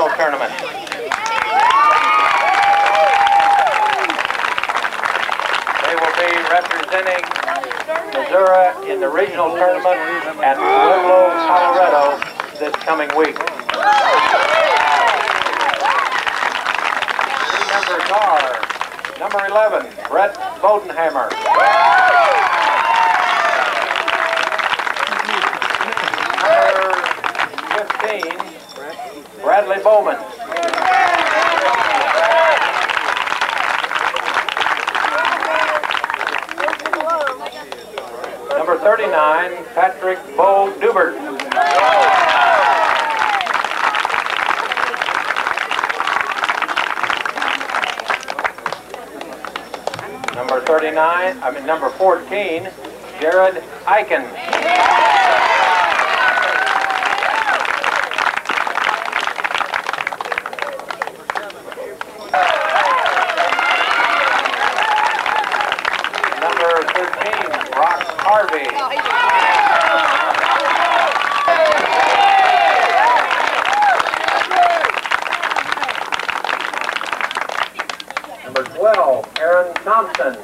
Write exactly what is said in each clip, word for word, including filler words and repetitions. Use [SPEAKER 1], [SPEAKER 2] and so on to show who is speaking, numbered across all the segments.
[SPEAKER 1] regional tournament. They will be representing Missouri in the regional tournament at Pueblo, Colorado this coming week. Three numbers are number eleven, Brett Bodenhammer. Number fifteen, Bradley Bowman. Number thirty-nine, Patrick Bo Dubert. Number thirty-nine, I mean number fourteen, Jared Eichen. Number thirteen, Brock Harvey. Number twelve, Aaron Thompson.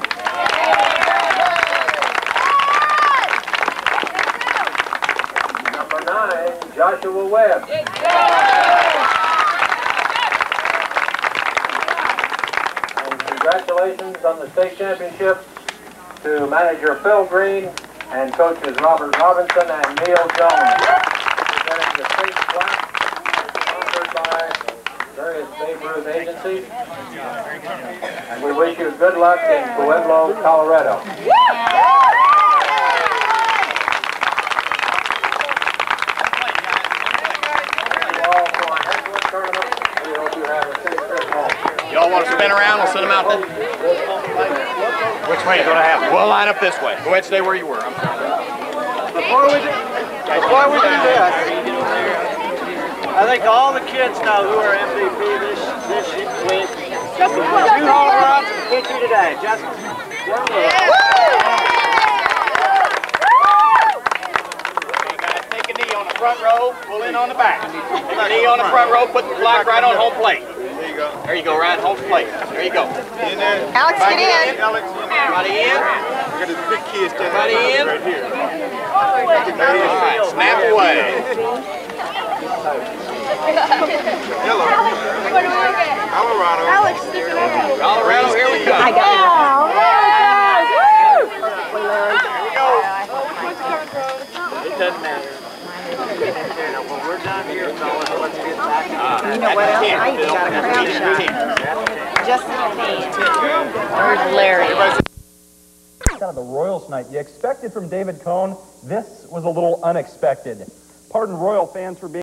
[SPEAKER 1] Number nine, Joshua Webb. And congratulations on the state championship to manager Phil Green and coaches Robert Robinson and Neil Jones. Presenting the state plaque sponsored by various Babe Ruth agencies. And we wish you good luck in Pueblo, Colorado. Thank you all for an excellent tournament. We hope you have a safe trip home.
[SPEAKER 2] Y'all want to spin around? We'll send them out there. Which way are you going to have them? We'll line up this way. Go ahead and stay where you were. I'm sorry.
[SPEAKER 3] Before we do, before we do this, I think all the kids know who our M V P this this week. Justin, you hold her up with you today, Justin.
[SPEAKER 2] Take a knee on the front row, pull in on the back. Take a knee on the front row, put the flag right on home plate. There you go. There you go, right home plate. There you go. In there.
[SPEAKER 4] Alex, get in.
[SPEAKER 2] Alex, everybody in. We got this big kid standing
[SPEAKER 3] Everybody in.
[SPEAKER 2] right here. All right, snap away. Hello. Colorado.
[SPEAKER 4] Alex,
[SPEAKER 2] Colorado, here we go.
[SPEAKER 4] I got
[SPEAKER 3] It doesn't matter. When we're done here, fellas, let's get back.
[SPEAKER 4] You know what else? I even got a crowd shot. Just the ten. Where's Larry?
[SPEAKER 5] Kind of the Royals night you expected from David Cone. This was a little unexpected. Pardon Royal fans for being